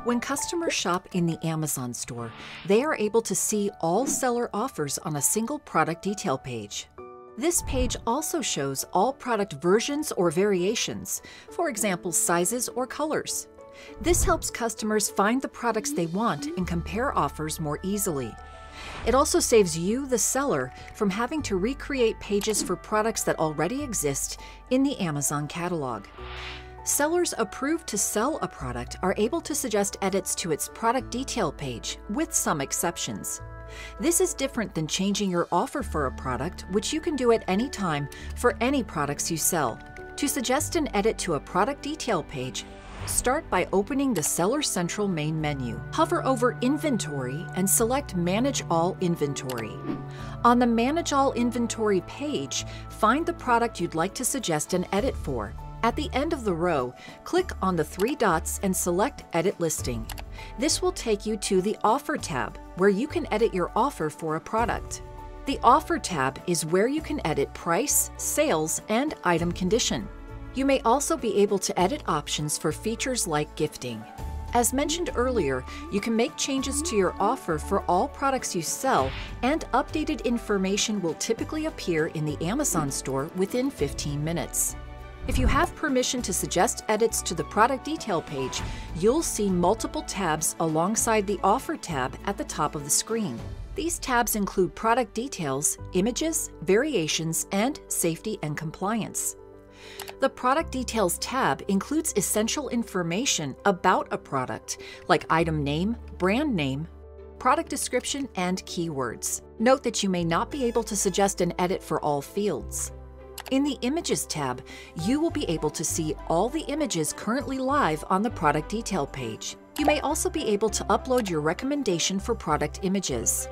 When customers shop in the Amazon store, they are able to see all seller offers on a single product detail page. This page also shows all product versions or variations, for example, sizes or colors. This helps customers find the products they want and compare offers more easily. It also saves you, the seller, from having to recreate pages for products that already exist in the Amazon catalog. Sellers approved to sell a product are able to suggest edits to its product detail page, with some exceptions. This is different than changing your offer for a product, which you can do at any time for any products you sell. To suggest an edit to a product detail page, start by opening the Seller Central main menu. Hover over Inventory and select Manage All Inventory. On the Manage All Inventory page, find the product you'd like to suggest an edit for. At the end of the row, click on the three dots and select Edit Listing. This will take you to the Offer tab, where you can edit your offer for a product. The Offer tab is where you can edit price, sales, and item condition. You may also be able to edit options for features like gifting. As mentioned earlier, you can make changes to your offer for all products you sell, and updated information will typically appear in the Amazon store within 15 minutes. If you have permission to suggest edits to the product detail page, you'll see multiple tabs alongside the Offer tab at the top of the screen. These tabs include product details, images, variations, and safety and compliance. The Product Details tab includes essential information about a product, like item name, brand name, product description, and keywords. Note that you may not be able to suggest an edit for all fields. In the Images tab, you will be able to see all the images currently live on the product detail page. You may also be able to upload your recommendation for product images.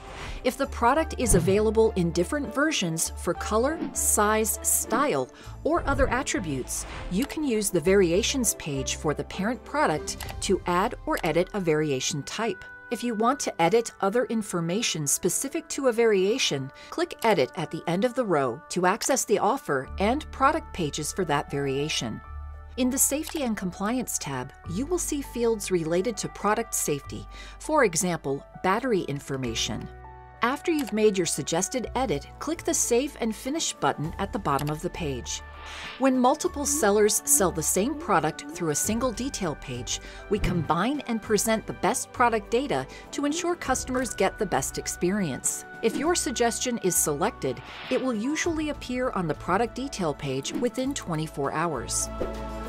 If the product is available in different versions for color, size, style, or other attributes, you can use the Variations page for the parent product to add or edit a variation type. If you want to edit other information specific to a variation, click Edit at the end of the row to access the offer and product pages for that variation. In the Safety and Compliance tab, you will see fields related to product safety, for example, battery information. After you've made your suggested edit, click the Save and Finish button at the bottom of the page. When multiple sellers sell the same product through a single detail page, we combine and present the best product data to ensure customers get the best experience. If your suggestion is selected, it will usually appear on the product detail page within 24 hours.